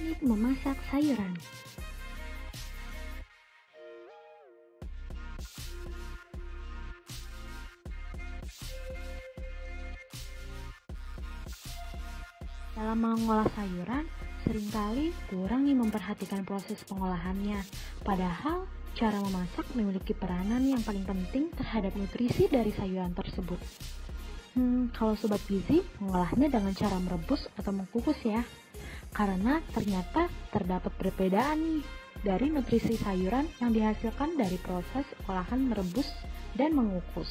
Teknik memasak sayuran. Dalam mengolah sayuran, seringkali kurang memperhatikan proses pengolahannya. Padahal, cara memasak memiliki peranan yang paling penting terhadap nutrisi dari sayuran tersebut. Kalau sobat gizi, mengolahnya dengan cara merebus atau mengukus ya. Karena ternyata terdapat perbedaan nih dari nutrisi sayuran yang dihasilkan dari proses olahan merebus dan mengukus.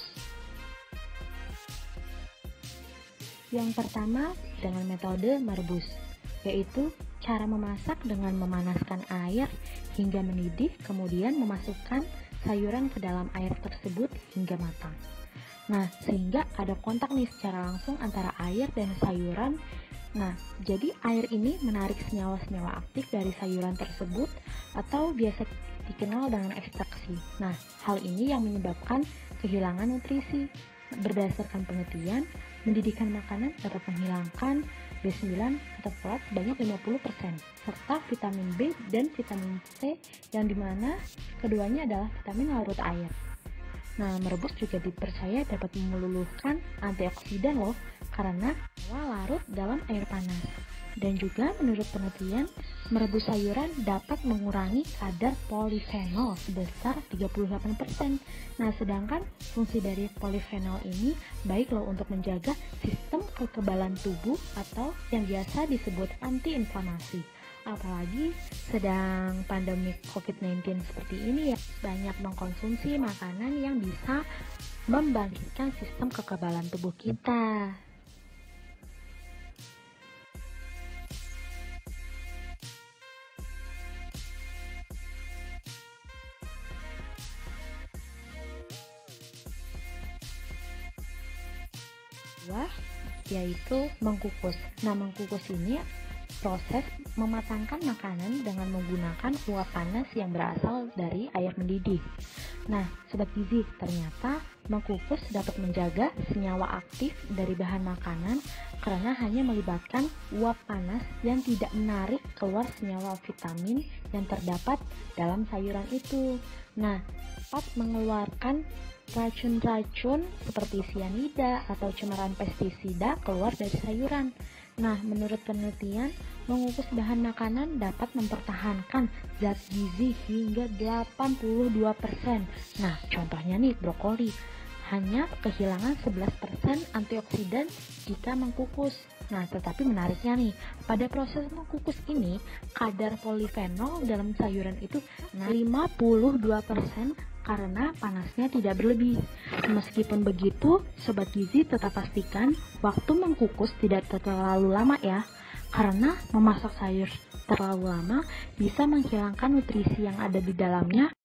Yang pertama, dengan metode merebus, yaitu cara memasak dengan memanaskan air hingga mendidih, kemudian memasukkan sayuran ke dalam air tersebut hingga matang. Nah, sehingga ada kontak nih secara langsung antara air dan sayuran. Nah, jadi air ini menarik senyawa-senyawa aktif dari sayuran tersebut atau biasa dikenal dengan ekstraksi. Nah, hal ini yang menyebabkan kehilangan nutrisi. Berdasarkan penelitian, mendidihkan makanan dapat menghilangkan B9 atau folat sebanyak 50%, serta vitamin B dan vitamin C yang dimana keduanya adalah vitamin larut air. Nah, merebus juga dipercaya dapat meluluhkan antioksidan loh, karena larut dalam air panas. Dan juga menurut penelitian, merebus sayuran dapat mengurangi kadar polifenol sebesar 38%. Nah, sedangkan fungsi dari polifenol ini baik loh untuk menjaga sistem kekebalan tubuh atau yang biasa disebut antiinflamasi. Apalagi sedang pandemi COVID-19 seperti ini ya, banyak mengkonsumsi makanan yang bisa membangkitkan sistem kekebalan tubuh kita. Kedua, yaitu mengukus. Nah, mengukus ini proses mematangkan makanan dengan menggunakan uap panas yang berasal dari air mendidih. Nah, sobat gizi, ternyata mengukus dapat menjaga senyawa aktif dari bahan makanan karena hanya melibatkan uap panas yang tidak menarik keluar senyawa vitamin yang terdapat dalam sayuran itu. Nah, dapat mengeluarkan racun-racun seperti sianida atau cemaran pestisida keluar dari sayuran. Nah, menurut penelitian, mengukus bahan makanan dapat mempertahankan zat gizi hingga 82%. Nah, contohnya nih brokoli, hanya kehilangan 11% antioksidan jika mengukus. Nah, tetapi menariknya nih, pada proses mengukus ini, kadar polifenol dalam sayuran itu 52% karena panasnya tidak berlebih. Meskipun begitu, sobat gizi tetap pastikan waktu mengukus tidak terlalu lama ya, karena memasak sayur terlalu lama bisa menghilangkan nutrisi yang ada di dalamnya